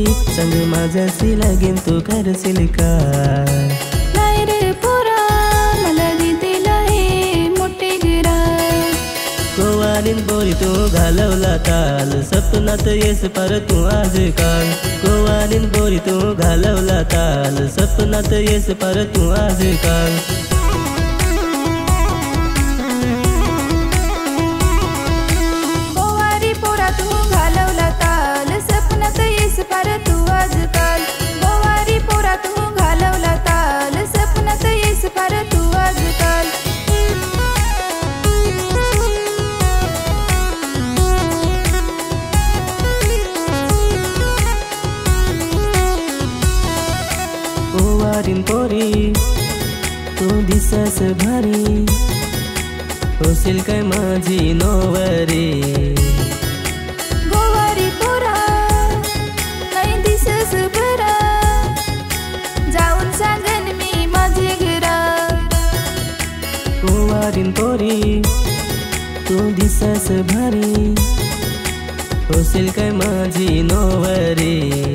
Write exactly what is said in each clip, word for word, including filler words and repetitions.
संग माझ्याशी लागेन तू करशील का? नाही रे पोरा मला दिल हे मोठे गिरा. गोवानीन बोरी तू घालवला ताल सपनात येस पर तू आजकाल. गोवानीन बोरी तू घालवला ताल सपनात येस पर तू आजकाल. गोवारी पोरा तू घालवला ताल सपनात येस पर तू आजकाल. गोवारी पोरा तू घालवला ताल सपनात येस पर तू आजकाल. गोवारीन पोरी तू दिसस भारी होशील काय माझी नोवरी. गोवारी पोरा नाही दिसस बरा जाऊन सांगन मी माझे घरा. गोवारीन पोरी तू दिसस भारी होशील काय माझी नोवरी.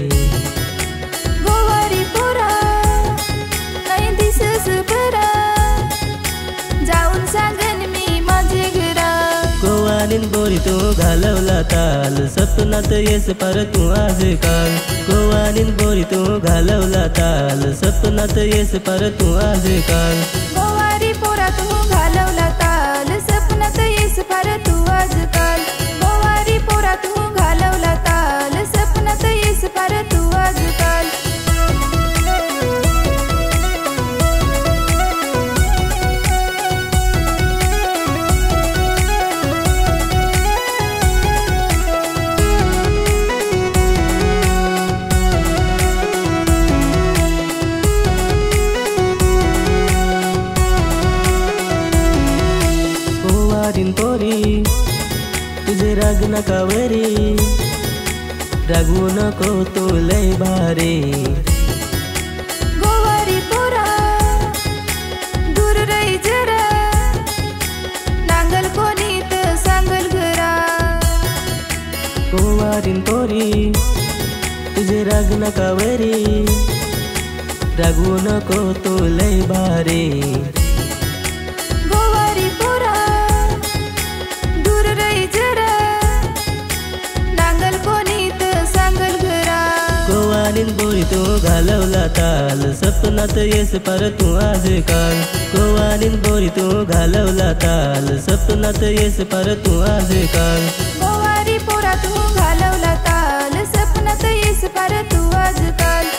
गोवारी पोरा नाही दिसस बरा जाऊन सांगन मी माझे घरा. गोवानीन बोरी तू घालवला ताल सपनात येस पर तू आजकाल. गोवानीन बोरी तू घालवला ताल सपनात येस पर तू आजकाल. गोवारी पोरा तू घालवला ताल सपनात येस पर तू आजकाल. गोवारी पोरा तू घालवला ताल सपनात येस पर तू आजकाल. गोवारीन पोरी तुझे राग नका वरी रागवू नको तू लय भारी. गोवारी पोरा दूर रही जरा नांगल कोणी तर सांगल घरा. गोवारीन पोरी तुझे राग नका वरी रागवू नको तू लय भारी. गोवारी पोरा दूर रही जरा नांगल कोणी तर सांगल घरा. गोवानीन बोरी तू घालवला ताल सपनात येस पर तू आजकाल. गोवानीन बोरी तू घालवला ताल सपनात येस पर तू आजकाल. गोवारी पोरा तू घालवला ताल सपनात येस पर तू आजकाल.